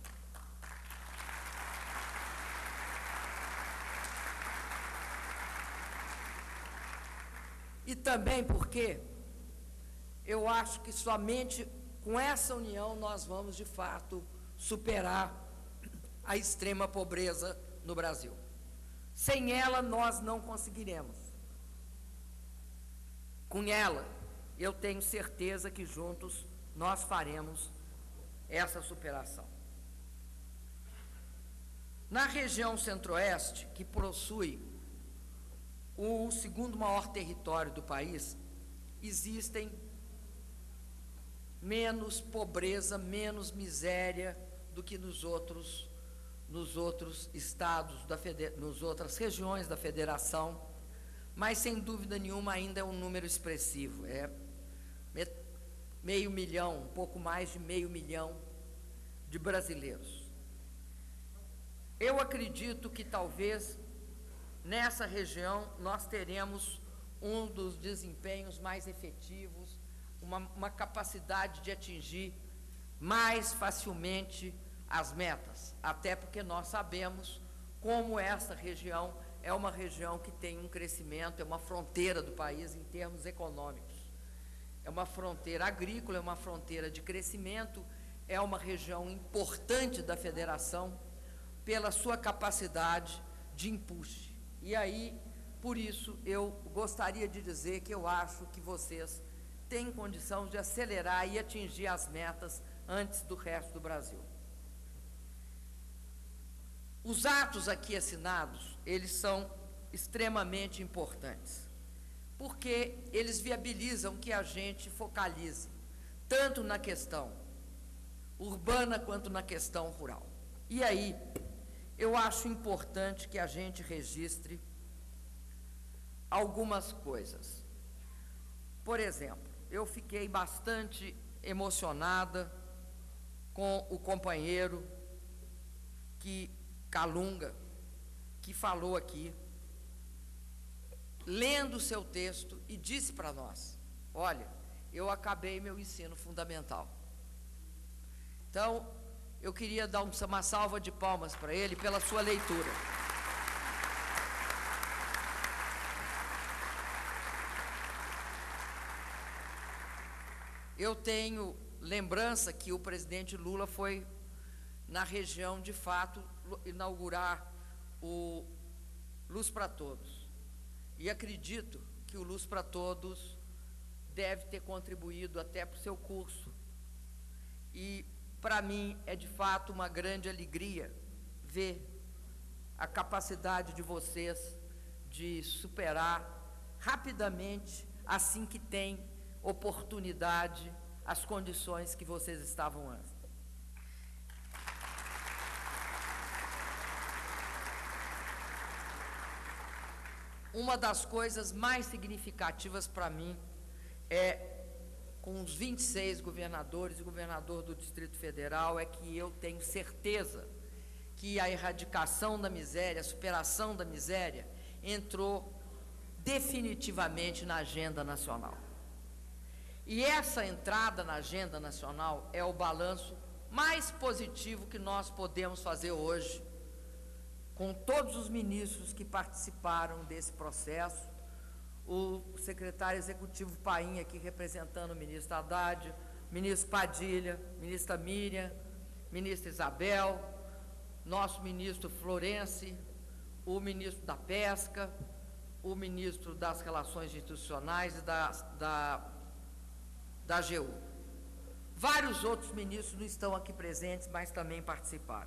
[SPEAKER 5] E também porque eu acho que somente com essa união nós vamos, de fato, superar a extrema pobreza no Brasil. Sem ela, nós não conseguiremos. Com ela, eu tenho certeza que juntos nós faremos essa superação. Na região centro-oeste, que possui o segundo maior território do país, existem menos pobreza, menos miséria do que nos outros, nos outros estados, da feder- nas outras regiões da federação, mas sem dúvida nenhuma ainda é um número expressivo, é meio milhão, um pouco mais de meio milhão de brasileiros. Eu acredito que talvez nessa região nós teremos um dos desempenhos mais efetivos, uma, uma capacidade de atingir mais facilmente as metas, até porque nós sabemos como essa região é uma região que tem um crescimento, é uma fronteira do país em termos econômicos. É uma fronteira agrícola, é uma fronteira de crescimento, é uma região importante da federação pela sua capacidade de impulso. E aí, por isso, eu gostaria de dizer que eu acho que vocês têm condição de acelerar e atingir as metas antes do resto do Brasil. Os atos aqui assinados, eles são extremamente importantes, porque eles viabilizam que a gente focalize tanto na questão urbana quanto na questão rural. E aí, eu acho importante que a gente registre algumas coisas. Por exemplo, eu fiquei bastante emocionada com o companheiro que Calunga, que falou aqui, lendo o seu texto e disse para nós, olha, eu acabei meu ensino fundamental. Então, eu queria dar uma salva de palmas para ele pela sua leitura. Eu tenho lembrança que o presidente Lula foi na região, de fato, inaugurar o Luz para Todos. E acredito que o Luz para Todos deve ter contribuído até para o seu curso. E, para mim, é de fato uma grande alegria ver a capacidade de vocês de superar rapidamente, assim que tem oportunidade, as condições que vocês estavam antes. Uma das coisas mais significativas para mim é, com os vinte e seis governadores e governador do Distrito Federal, é que eu tenho certeza que a erradicação da miséria, a superação da miséria, entrou definitivamente na agenda nacional. E essa entrada na agenda nacional é o balanço mais positivo que nós podemos fazer hoje, com todos os ministros que participaram desse processo, o secretário executivo Paim aqui representando o ministro Haddad, ministro Padilha, ministra Miriam, ministra Isabel, nosso ministro Florence, o ministro da Pesca, o ministro das Relações Institucionais e da, da, da A G U. Vários outros ministros não estão aqui presentes, mas também participaram.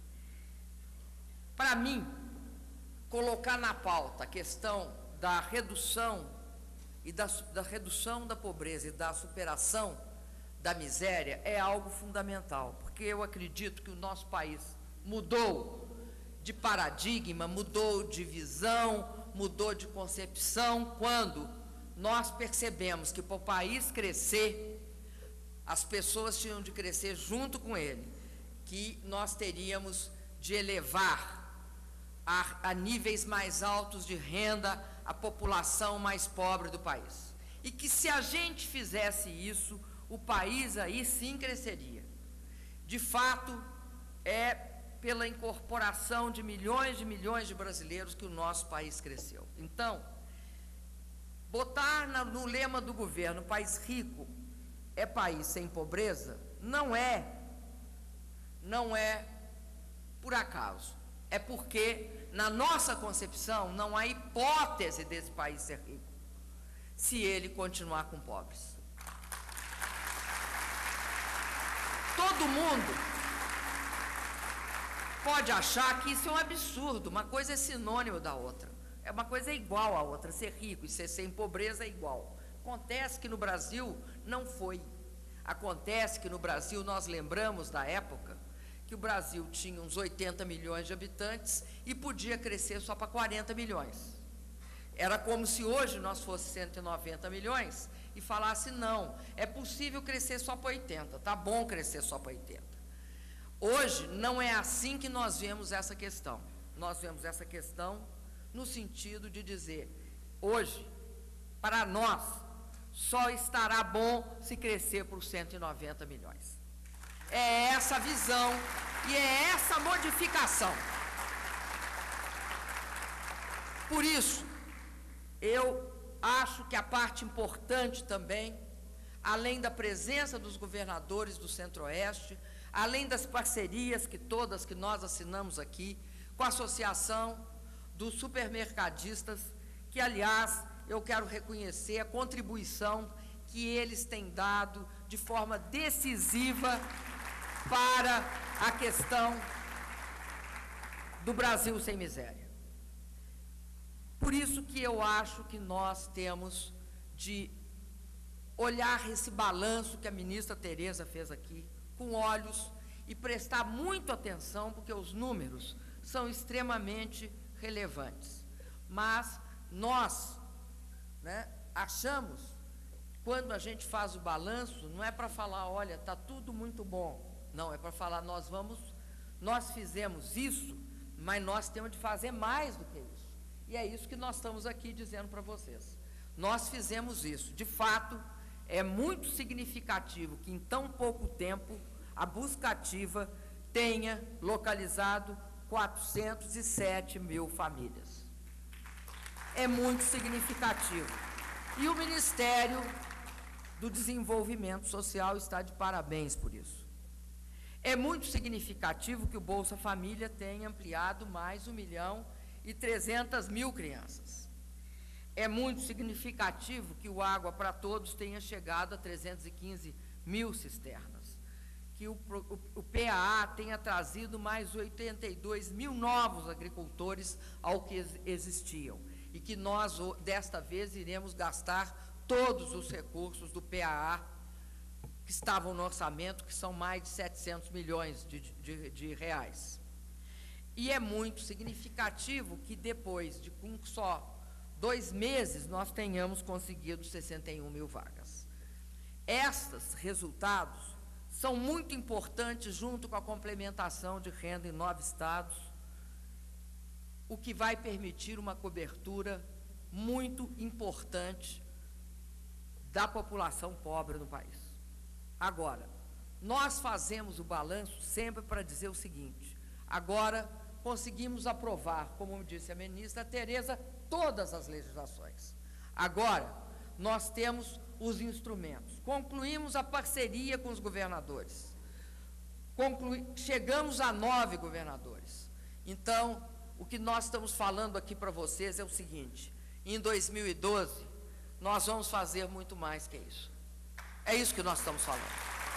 [SPEAKER 5] Para mim, colocar na pauta a questão da redução e da, da redução da pobreza e da superação da miséria é algo fundamental, porque eu acredito que o nosso país mudou de paradigma, mudou de visão, mudou de concepção, quando nós percebemos que para o país crescer, as pessoas tinham de crescer junto com ele, que nós teríamos de elevar a, a níveis mais altos de renda a população mais pobre do país. E que se a gente fizesse isso, o país aí sim cresceria. de fato, é pela incorporação de milhões de milhões de brasileiros que o nosso país cresceu. Então, botar na, no lema do governo, país rico é país sem pobreza, não é, não é por acaso. É porque, na nossa concepção, não há hipótese desse país ser rico, se ele continuar com pobres. Todo mundo pode achar que isso é um absurdo, uma coisa é sinônimo da outra. É uma coisa é igual à outra, ser rico e ser sem pobreza é igual. Acontece que no Brasil não foi. Acontece que no Brasil nós lembramos da época que o Brasil tinha uns oitenta milhões de habitantes e podia crescer só para quarenta milhões. Era como se hoje nós fosse cento e noventa milhões e falasse, não, é possível crescer só para oitenta, tá bom crescer só para oitenta. Hoje não é assim que nós vemos essa questão. Nós vemos essa questão no sentido de dizer, hoje, para nós, só estará bom se crescer por cento e noventa milhões. É essa visão e é essa modificação. Por isso, eu acho que a parte importante também, além da presença dos governadores do Centro-Oeste, além das parcerias que todas que nós assinamos aqui, com a Associação dos Supermercadistas, que, aliás, eu quero reconhecer a contribuição que eles têm dado de forma decisiva para a questão do Brasil sem miséria. Por isso que eu acho que nós temos de olhar esse balanço que a ministra Tereza fez aqui, com olhos, e prestar muito atenção, porque os números são extremamente relevantes. Mas nós, né, achamos, quando a gente faz o balanço, não é para falar, olha, está tudo muito bom. Não, é para falar, nós vamos, nós fizemos isso, mas nós temos de fazer mais do que isso. E é isso que nós estamos aqui dizendo para vocês. Nós fizemos isso. De fato, é muito significativo que em tão pouco tempo a busca ativa tenha localizado quatrocentos e sete mil famílias. É muito significativo. E o Ministério do Desenvolvimento Social está de parabéns por isso. É muito significativo que o Bolsa Família tenha ampliado mais um milhão e trezentas mil crianças. É muito significativo que o Água para Todos tenha chegado a trezentos e quinze mil cisternas. Que o, o, o P A A tenha trazido mais oitenta e dois mil novos agricultores ao que ex, existiam. E que nós, desta vez, iremos gastar todos os recursos do P A A que estavam no orçamento, que são mais de setecentos milhões de, de, de reais. E é muito significativo que depois de com só dois meses nós tenhamos conseguido sessenta e um mil vagas. Estes resultados são muito importantes junto com a complementação de renda em nove estados, o que vai permitir uma cobertura muito importante da população pobre no país. Agora, nós fazemos o balanço sempre para dizer o seguinte, agora conseguimos aprovar, como disse a ministra Tereza, todas as legislações. Agora, nós temos os instrumentos. Concluímos a parceria com os governadores. Conclui, chegamos a nove governadores. Então, o que nós estamos falando aqui para vocês é o seguinte, em dois mil e doze, nós vamos fazer muito mais que isso. É isso que nós estamos falando.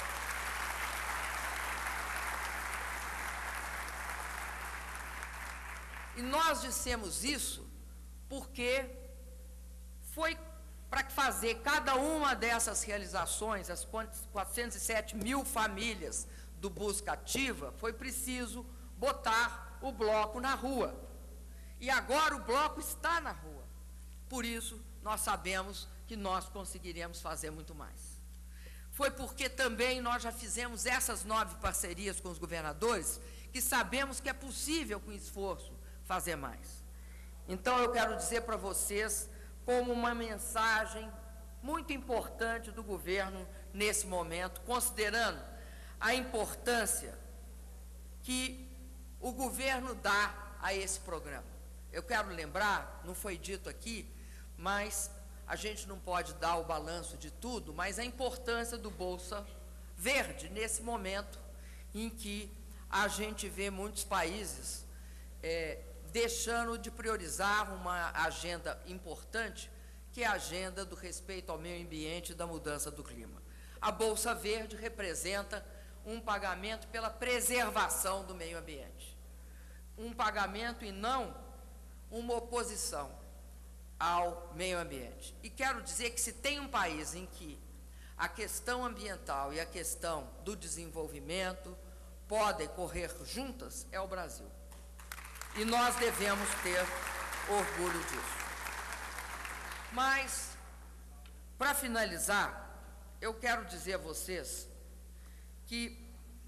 [SPEAKER 5] E nós dissemos isso porque foi para fazer cada uma dessas realizações, as quatrocentos e sete mil famílias do Busca Ativa, foi preciso botar o bloco na rua. E agora o bloco está na rua. Por isso, nós sabemos que nós conseguiremos fazer muito mais. Foi porque também nós já fizemos essas nove parcerias com os governadores, que sabemos que é possível, com esforço, fazer mais. Então, eu quero dizer para vocês, como uma mensagem muito importante do governo nesse momento, considerando a importância que o governo dá a esse programa. Eu quero lembrar, não foi dito aqui, mas a gente não pode dar o balanço de tudo, mas a importância do Bolsa Verde nesse momento em que a gente vê muitos países é, deixando de priorizar uma agenda importante, que é a agenda do respeito ao meio ambiente e da mudança do clima. A Bolsa Verde representa um pagamento pela preservação do meio ambiente. Um pagamento e não uma oposição ao meio ambiente. E quero dizer que se tem um país em que a questão ambiental e a questão do desenvolvimento podem correr juntas, é o Brasil. E nós devemos ter orgulho disso. Mas, para finalizar, eu quero dizer a vocês que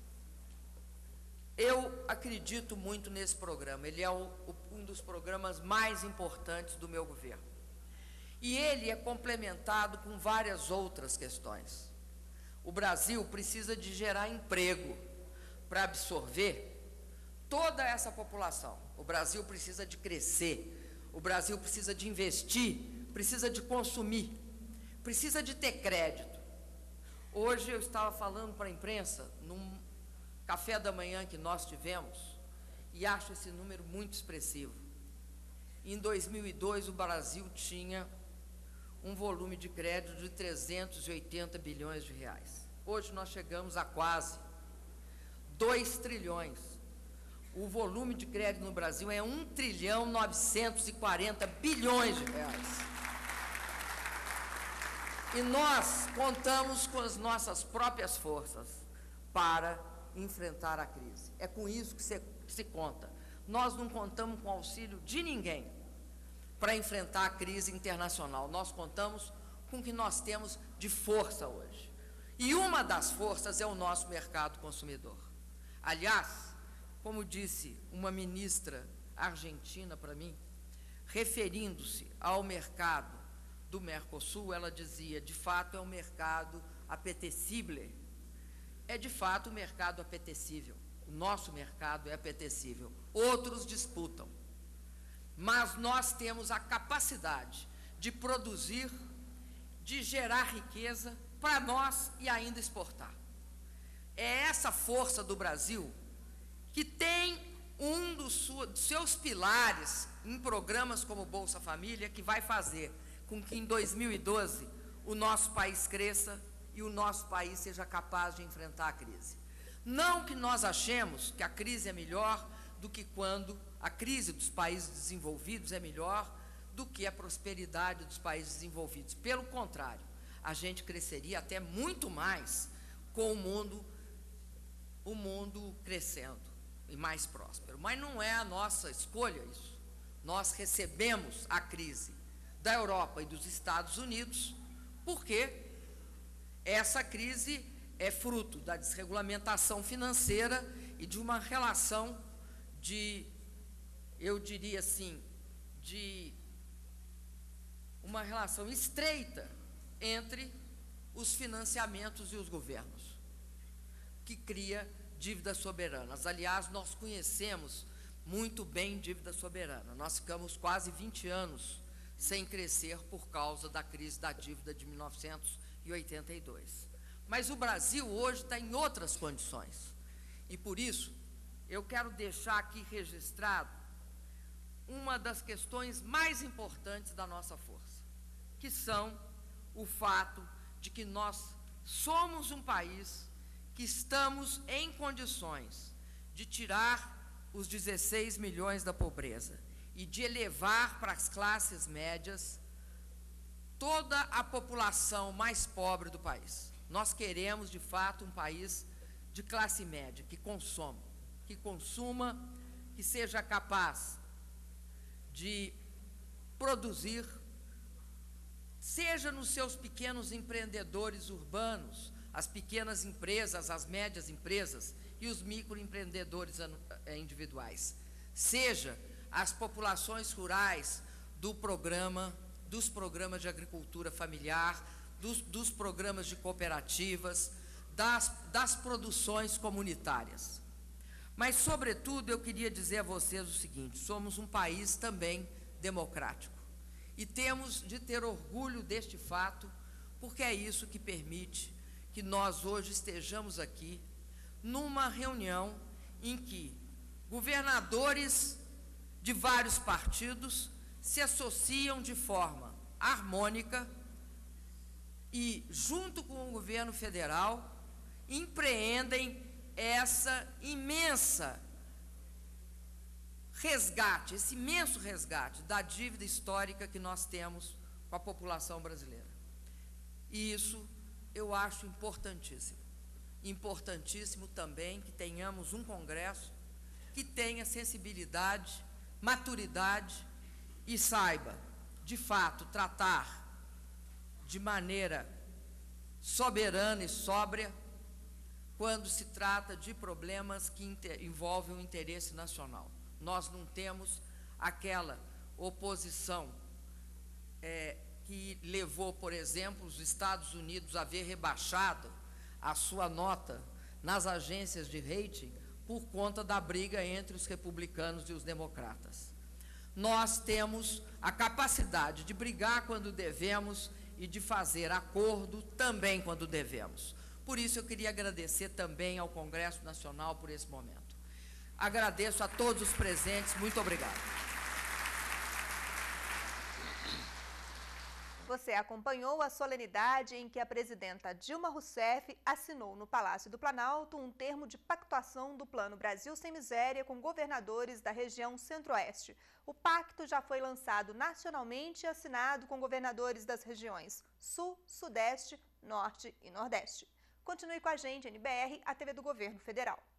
[SPEAKER 5] eu acredito muito nesse programa. Ele é o, o, um dos programas mais importantes do meu governo. E ele é complementado com várias outras questões. O Brasil precisa de gerar emprego para absorver toda essa população. O Brasil precisa de crescer, o Brasil precisa de investir, precisa de consumir, precisa de ter crédito. Hoje eu estava falando para a imprensa, num café da manhã que nós tivemos, e acho esse número muito expressivo. Em dois mil e dois, o Brasil tinha um volume de crédito de trezentos e oitenta bilhões de reais. Hoje nós chegamos a quase dois trilhões. O volume de crédito no Brasil é um trilhão novecentos e quarenta bilhões de reais. E nós contamos com as nossas próprias forças para enfrentar a crise. É com isso que se, que se conta. Nós não contamos com o auxílio de ninguém para enfrentar a crise internacional. Nós contamos com o que nós temos de força hoje. E uma das forças é o nosso mercado consumidor. Aliás, como disse uma ministra argentina para mim, referindo-se ao mercado do Mercosul, ela dizia, de fato é um mercado apetecível. É de fato um mercado apetecível. O nosso mercado é apetecível. Outros disputam. Mas nós temos a capacidade de produzir, de gerar riqueza para nós e ainda exportar. É essa força do Brasil que tem um dos seus pilares em programas como Bolsa Família, que vai fazer com que em dois mil e doze o nosso país cresça e o nosso país seja capaz de enfrentar a crise. Não que nós achemos que a crise é melhor do que quando a crise dos países desenvolvidos é melhor do que a prosperidade dos países desenvolvidos. Pelo contrário, a gente cresceria até muito mais com o mundo, o mundo crescendo e mais próspero. Mas não é a nossa escolha isso. Nós recebemos a crise da Europa e dos Estados Unidos porque essa crise é fruto da desregulamentação financeira e de uma relação de, eu diria assim, de uma relação estreita entre os financiamentos e os governos, que cria dívidas soberanas. Aliás, nós conhecemos muito bem dívida soberana. Nós ficamos quase vinte anos sem crescer por causa da crise da dívida de mil novecentos e oitenta e dois. Mas o Brasil hoje está em outras condições. E por isso, eu quero deixar aqui registrado uma das questões mais importantes da nossa força, que são o fato de que nós somos um país que estamos em condições de tirar os dezesseis milhões da pobreza e de elevar para as classes médias toda a população mais pobre do país. Nós queremos, de fato, um país de classe média, que consuma, que consuma, que seja capaz de produzir, seja nos seus pequenos empreendedores urbanos, as pequenas empresas, as médias empresas e os microempreendedores individuais, seja as populações rurais do programa, dos programas de agricultura familiar, dos, dos programas de cooperativas, das, das produções comunitárias. Mas, sobretudo, eu queria dizer a vocês o seguinte: somos um país também democrático. E temos de ter orgulho deste fato, porque é isso que permite que nós hoje estejamos aqui numa reunião em que governadores de vários partidos se associam de forma harmônica e, junto com o governo federal, empreendem essa imensa resgate, esse imenso resgate da dívida histórica que nós temos com a população brasileira. E isso eu acho importantíssimo. Importantíssimo também que tenhamos um Congresso que tenha sensibilidade, maturidade e saiba, de fato, tratar de maneira soberana e sóbria quando se trata de problemas que envolvem o interesse nacional. Nós não temos aquela oposição é, que levou, por exemplo, os Estados Unidos a ver rebaixado a sua nota nas agências de rating por conta da briga entre os republicanos e os democratas. Nós temos a capacidade de brigar quando devemos e de fazer acordo também quando devemos. Por isso, eu queria agradecer também ao Congresso Nacional por esse momento. Agradeço a todos os presentes. Muito obrigado.
[SPEAKER 1] Você acompanhou a solenidade em que a presidenta Dilma Rousseff assinou no Palácio do Planalto um termo de pactuação do Plano Brasil Sem Miséria com governadores da região Centro-Oeste. O pacto já foi lançado nacionalmente e assinado com governadores das regiões Sul, Sudeste, Norte e Nordeste. Continue com a gente, N B R, a T V do Governo Federal.